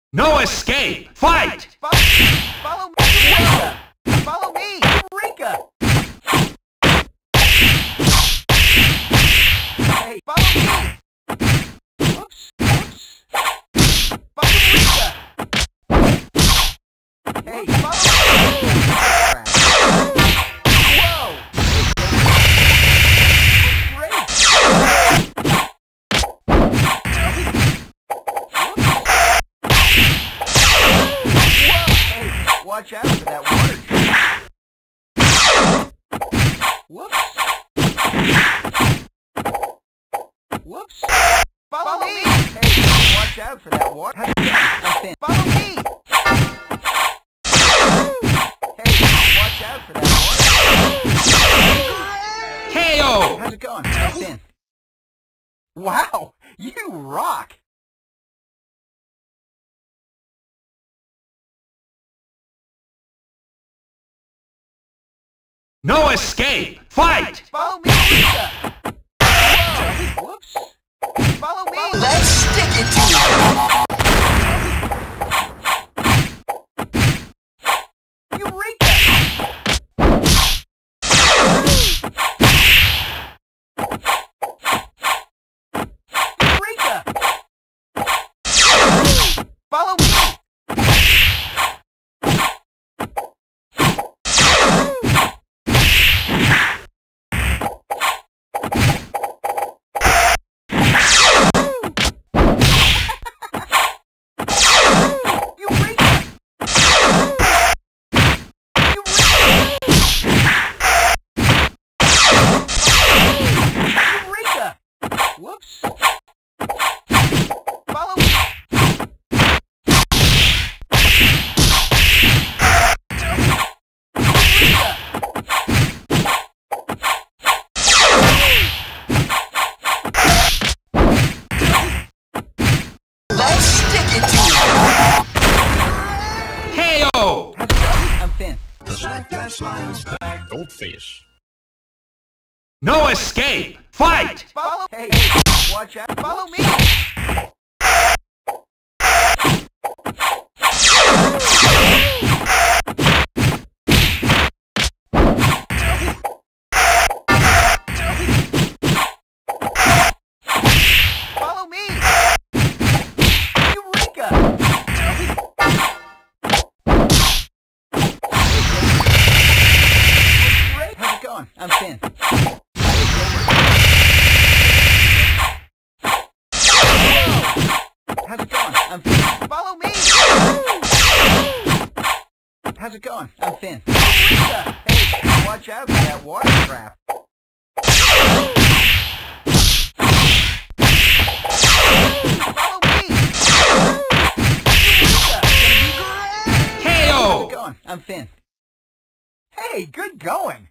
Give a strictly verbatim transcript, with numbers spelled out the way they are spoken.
No escape! Fight! Follow, follow me! Eureka! Follow me! Eureka! Hey, follow me! Oops! Oops! Follow Eureka! Hey, follow me! Whoa! Great! Watch out for that water trap. Whoops. Whoops. Follow, Follow me. me. Hey, watch out for that water. Follow me. Hey, watch out for that water. K O! How's it going? Jump in. Wow, you rock. No escape! Fight! Follow me, Eureka! Whoa! Whoops! Follow me! Let's stick it to you! Eureka! Eureka! Follow me! Whoops! Follow me! Let's stick it to you! K O! I'm Finn. Goldfish. No escape! Fight! Follow. Hey, watch out! Follow me! Follow me! Eureka! Great. How's it going? I'm Finn. How's it going? I'm Finn. Follow me! How's it going? I'm Finn. Hey, watch out for that water trap. Follow me! K O! How's it going? I'm Finn. Hey, good going!